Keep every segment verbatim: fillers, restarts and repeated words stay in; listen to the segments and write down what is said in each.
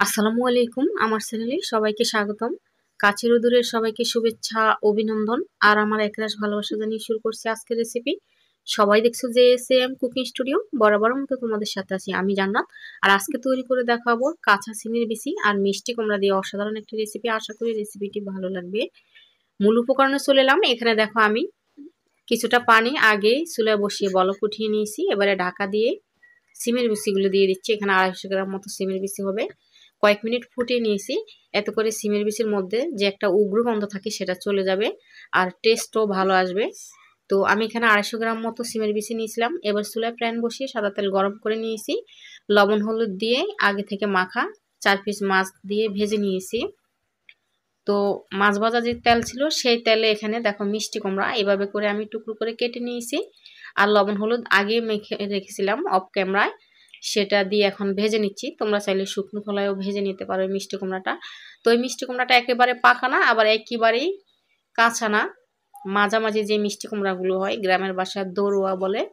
আসসালামু আলাইকুম। আমার চ্যানেলে সবাইকে স্বাগতম। কাছের ও দূরের সবাইকে শুভেচ্ছা, অভিনন্দন আর আমার একরাশ ভালোবাসা জানিয়ে শুরু করছি আজকের রেসিপি। সবাই দেখছো যে এস এম কুকিং স্টুডিও, বরাবর মতো তোমাদের সাথে আছি আমি জান্নাত। আর আজকে তৈরি করে দেখাবো কাঁচা সিমের বিচি আর মিষ্টি কুমড়া দিয়ে অসাধারণ একটি রেসিপি। আশা করি রেসিপিটি ভালো লাগবে। মূল উপকরণে চলে এলাম। এখানে দেখো আমি কিছুটা পানি আগে চুলায় বসিয়ে বলক উঠিয়ে নিয়েছি। এবারে ঢাকা দিয়ে সিমের বিচিগুলো দিয়ে দিচ্ছি। এখানে আড়াইশো গ্রাম মতো সিমের বিচি হবে। কয়েক মিনিট ফুটিয়ে নিয়েছি। এত করে সিমের বিচির মধ্যে যে একটা উগ্র গন্ধ থাকে সেটা চলে যাবে আর টেস্টও ভালো আসবে। তো আমি এখানে আড়াইশো গ্রাম মতো সিমের বিচি নিয়েছিলাম। এবার চুলায় প্যান বসিয়ে সাদা তেল গরম করে নিয়েছি। লবণ হলুদ দিয়ে আগে থেকে মাখা চার পিস মাছ দিয়ে ভেজে নিয়েছি। তো মাছ ভাজা যে তেল ছিল সেই তেলে এখানে দেখো মিষ্টি কুমড়া এভাবে করে আমি টুকরো করে কেটে নিয়েছি। আর লবণ হলুদ আগে মেখে রেখেছিলাম অফ ক্যামেরায়, সেটা দিয়ে এখন ভেজে নিচ্ছি। তোমরা চাইলে শুকনো খোলায়ও ভেজে নিতে পারো মিষ্টি কুমড়াটা। তো এই মিষ্টি কুমড়াটা একেবারে পাকা না, আবার একেবারেই কাঁচা না, মাঝামাঝি যে মিষ্টি কুমড়াগুলো হয় গ্রামের বাসায় দড়ুয়া বলে,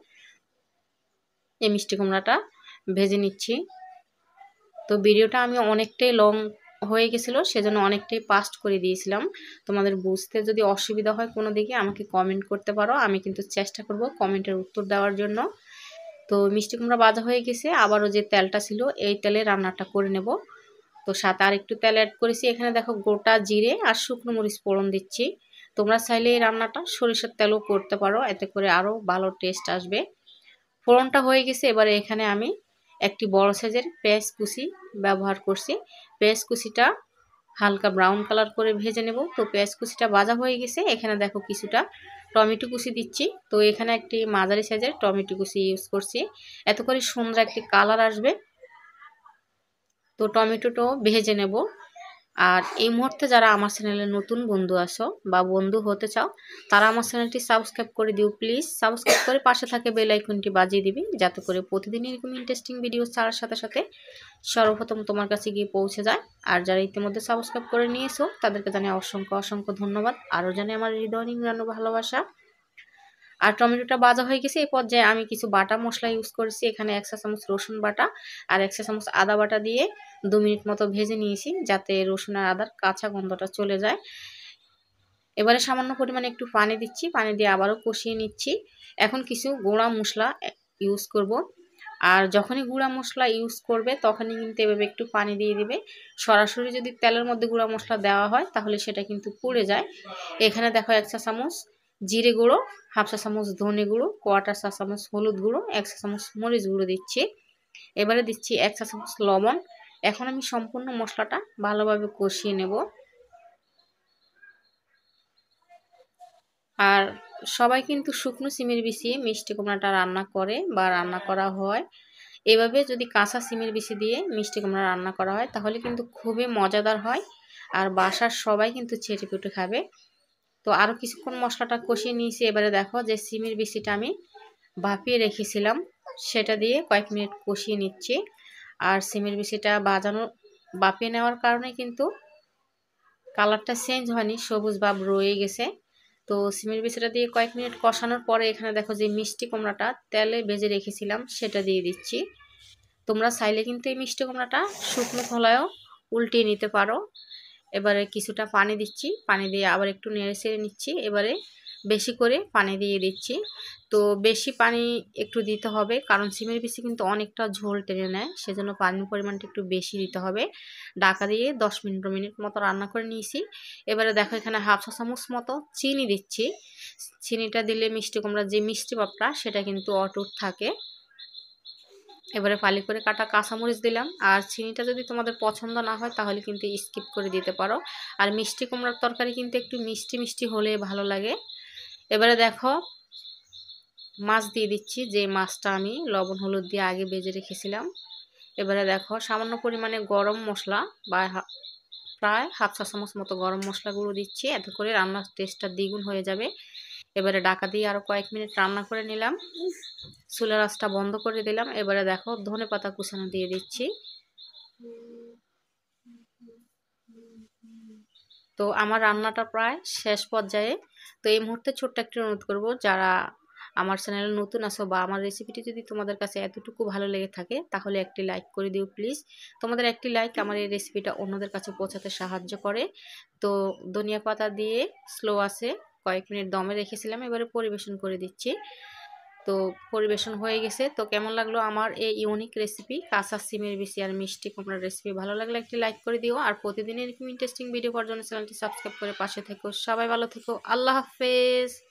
এই মিষ্টি কুমড়াটা ভেজে নিচ্ছি। তো ভিডিওটা আমি অনেকটাই লং হয়ে গেছিলো, সেজন্য অনেকটাই পাস্ট করে দিয়েছিলাম। তোমাদের বুঝতে যদি অসুবিধা হয় কোনো দিকে আমাকে কমেন্ট করতে পারো, আমি কিন্তু চেষ্টা করব কমেন্টের উত্তর দেওয়ার জন্য। তো মিষ্টি কুমড়া ভাজা হয়ে গেছে, আবারও যে তেলটা ছিল এই তেলে রান্নাটা করে নেব। তো সাথে আর একটু তেল অ্যাড করেছি। এখানে দেখো গোটা জিরে আর শুকনো মরিচ ফোড়ন দিচ্ছি। তোমরা চাইলে এই রান্নাটা সরিষার তেলও করতে পারো, এতে করে আরও ভালো টেস্ট আসবে। ফোড়নটা হয়ে গেছে। এবারে এখানে আমি একটি বড় সাইজের পেঁয়াজ কুচি ব্যবহার করছি। পেঁয়াজ কুচিটা হালকা ব্রাউন কালার করে ভেজে নেব। তো পেঁয়াজ কুচিটা ভাজা হয়ে গেছে। এখানে দেখো কিছুটা টমেটো কুচি দিচ্ছি। তো এখানে একটি মাঝারি সাইজের টমেটো কুচি ইউজ করছি, এত করে সুন্দর একটি কালার আসবে। তো টমেটোটাও ভেজে নেব। আর এই মুহূর্তে যারা আমার চ্যানেলে নতুন বন্ধু আসো বা বন্ধু হতে চাও, তারা আমার চ্যানেলটি সাবস্ক্রাইব করে দিও প্লিজ। সাবস্ক্রাইব করে পাশে থাকে বেল আইকনটি বাজিয়ে দিবি, যাতে করে প্রতিদিন এরকম ইন্টারেস্টিং ভিডিও ছাড়ার সাথে সাথে সর্বপ্রথম তোমার কাছে গিয়ে পৌঁছে যায়। আর যারা ইতিমধ্যে সাবস্ক্রাইব করে নিয়েছো তাদেরকে জানাই অসংখ্য অসংখ্য ধন্যবাদ। আরও জানাই আমার হৃদয় নিংড়ানো ভালোবাসা। আর টমেটোটা ভাজা হয়ে গেছে। এই পর্যায়ে আমি কিছু বাটা মশলা ইউজ করেছি। এখানে এক চা চামচ রসুন বাটা আর এক চা চামচ আদা বাটা দিয়ে দু মিনিট মতো ভেজে নিয়েছি, যাতে রসুন আর আদার কাঁচা গন্ধটা চলে যায়। এবারে সামান্য পরিমাণে একটু পানি দিচ্ছি, পানি দিয়ে আবারও কষিয়ে নিচ্ছি। এখন কিছু গুঁড়া মশলা ইউজ করব। আর যখনই গুঁড়া মশলা ইউজ করবে তখনই কিন্তু এভাবে একটু পানি দিয়ে দিবে। সরাসরি যদি তেলের মধ্যে গুঁড়া মশলা দেওয়া হয় তাহলে সেটা কিন্তু পুড়ে যায়। এখানে দেখো এক চা চামচ জিরে গুঁড়ো, হাফ চা চামচ ধনে গুঁড়ো, কোয়াটার চা চামচ হলুদ গুঁড়ো, এক চা চামচ মরিচ গুঁড়ো দিচ্ছি। এবারে দিচ্ছি এক চা চামচ লবণ। এখন আমি সম্পূর্ণ মশলাটা ভালোভাবে কষিয়ে নেব। আর সবাই কিন্তু শুকনো সিমের বিচি মিষ্টি কুমড়াটা রান্না করে বা রান্না করা হয়। এভাবে যদি কাঁচা সিমের বিচি দিয়ে মিষ্টি কুমড়া রান্না করা হয় তাহলে কিন্তু খুবই মজাদার হয়, আর বাসার সবাই কিন্তু চেটেপুটে খাবে। তো আরও কিছুক্ষণ মশলাটা কষিয়ে নিয়েছি। এবারে দেখো যে সিমের বিচিটা আমি ভাপিয়ে রেখেছিলাম সেটা দিয়ে কয়েক মিনিট কষিয়ে নিচ্ছি। আর সিমের বিচিটা বাজানো ভাপিয়ে নেওয়ার কারণে কিন্তু কালারটা চেঞ্জ হয়নি, সবুজ ভাব রয়ে গেছে। তো সিমের বিচিটা দিয়ে কয়েক মিনিট কষানোর পরে এখানে দেখো যে মিষ্টি কুমড়াটা তেলে ভেজে রেখেছিলাম সেটা দিয়ে দিচ্ছি। তোমরা চাইলে কিন্তু এই মিষ্টি কুমড়াটা শুকনো খোলায়ও উল্টিয়ে নিতে পারো। এবারে কিছুটা পানি দিচ্ছি, পানি দিয়ে আবার একটু নেড়ে চেড়ে নিচ্ছি। এবারে বেশি করে পানি দিয়ে দিচ্ছি। তো বেশি পানি একটু দিতে হবে, কারণ সিমের বিচি কিন্তু অনেকটা ঝোল টেনে নেয়, সেজন্য পানির পরিমাণটা একটু বেশি দিতে হবে। ঢাকা দিয়ে দশ মিনিট মিনিট মতো রান্না করে নিয়েছি। এবারে দেখো এখানে হাফ চা চামচ মতো চিনি দিচ্ছি। চিনিটা দিলে মিষ্টি কুমড়ার যে মিষ্টি ভাবটা সেটা কিন্তু অটুট থাকে। এবারে ফালি করে কাটা কাঁচামরিচ দিলাম। আর চিনিটা যদি তোমাদের পছন্দ না হয় তাহলে কিন্তু স্কিপ করে দিতে পারো। আর মিষ্টি কুমড়ার তরকারি কিন্তু একটু মিষ্টি মিষ্টি হলে ভালো লাগে। এবারে দেখো মাছ দিয়ে দিচ্ছি, যে মাছটা আমি লবণ হলুদ দিয়ে আগে ভেজে রেখেছিলাম। এবারে দেখো সামান্য পরিমাণে গরম মশলা বা প্রায় হাফ চা চামচ মতো গরম মশলা গুঁড়ো দিচ্ছি, এতে করে রান্নার টেস্টটা দ্বিগুণ হয়ে যাবে। এবারে ঢাকা দিয়ে আরও কয়েক মিনিট রান্না করে নিলাম। চুলার আঁচটা বন্ধ করে দিলাম। এবারে দেখো ধনে পাতা কুচানো দিয়ে দিচ্ছি। তো আমার রান্নাটা প্রায় শেষ পর্যায়ে। তো এই মুহূর্তে ছোট্ট একটি অনুরোধ করব, যারা আমার চ্যানেলে নতুন আসো বা আমার রেসিপিটি যদি তোমাদের কাছে এতটুকু ভালো লেগে থাকে তাহলে একটি লাইক করে দিও প্লিজ। তোমাদের একটি লাইক আমার এই রেসিপিটা অন্যদের কাছে পৌঁছাতে সাহায্য করে। তো ধনিয়া পাতা দিয়ে স্লো আছে কয়েক মিনিট দমে রেখেছিলাম, এবারে পরিবেশন করে দিচ্ছি। তো পরিবেশন হয়ে গেছে। তো কেমন লাগলো আমার এই ইউনিক রেসিপি কাঁচা সিমের বিচি আর মিষ্টি কুমড়ার রেসিপি? ভালো লাগলে একটি লাইক করে দিও, আর প্রতিদিন এরকম ইন্টারেস্টিং ভিডিও পাওয়ার জন্য চ্যানেলটি সাবস্ক্রাইব করে পাশে থেকো। সবাই ভালো থেকো, আল্লাহ হাফেজ।